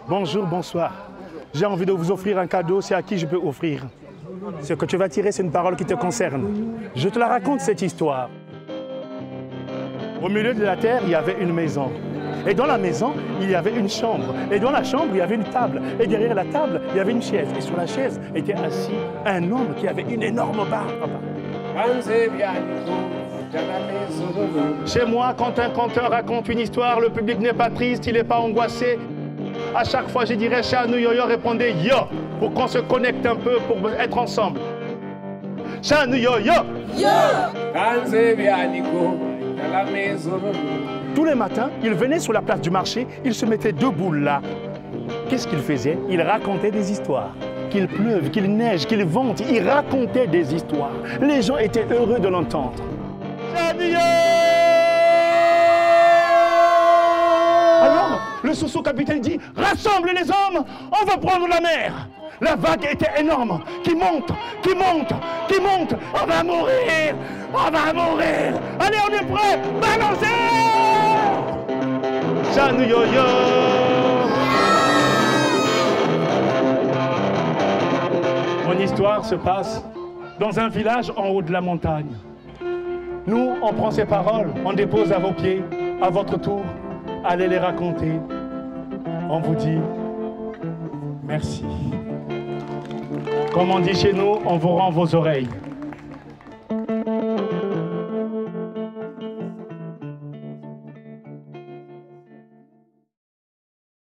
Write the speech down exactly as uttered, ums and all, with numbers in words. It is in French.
Bonjour, bonsoir. J'ai envie de vous offrir un cadeau, c'est à qui je peux offrir. Ce que tu vas tirer, c'est une parole qui te concerne. Je te la raconte, cette histoire. Au milieu de la terre, il y avait une maison. Et dans la maison, il y avait une chambre. Et dans la chambre, il y avait une table. Et derrière la table, il y avait une chaise. Et sur la chaise était assis un homme qui avait une énorme barbe. Chez moi, quand un conteur raconte une histoire, le public n'est pas triste, il n'est pas angoissé. À chaque fois, je dirais Chanou Yo-Yo, répondez Yo, pour qu'on se connecte un peu, pour être ensemble. Chanou Yo-Yo. Yo. Tous les matins, il venait sur la place du marché, il se mettait debout là. Qu'est-ce qu'il faisait? Il racontait des histoires. Qu'il pleuve, qu'il neige, qu'il vente, il racontait des histoires. Les gens étaient heureux de l'entendre. Alors, le sous-sous-capitaine dit, rassemble les hommes, on va prendre la mer. La vague était énorme, qui monte, qui monte, qui monte. On va mourir, on va mourir. Allez, on est prêts, balancez. Chanou Yo-Yo. Mon histoire se passe dans un village en haut de la montagne. Nous, on prend ces paroles, on dépose à vos pieds, à votre tour, allez les raconter. On vous dit merci. Comme on dit chez nous, on vous rend vos oreilles.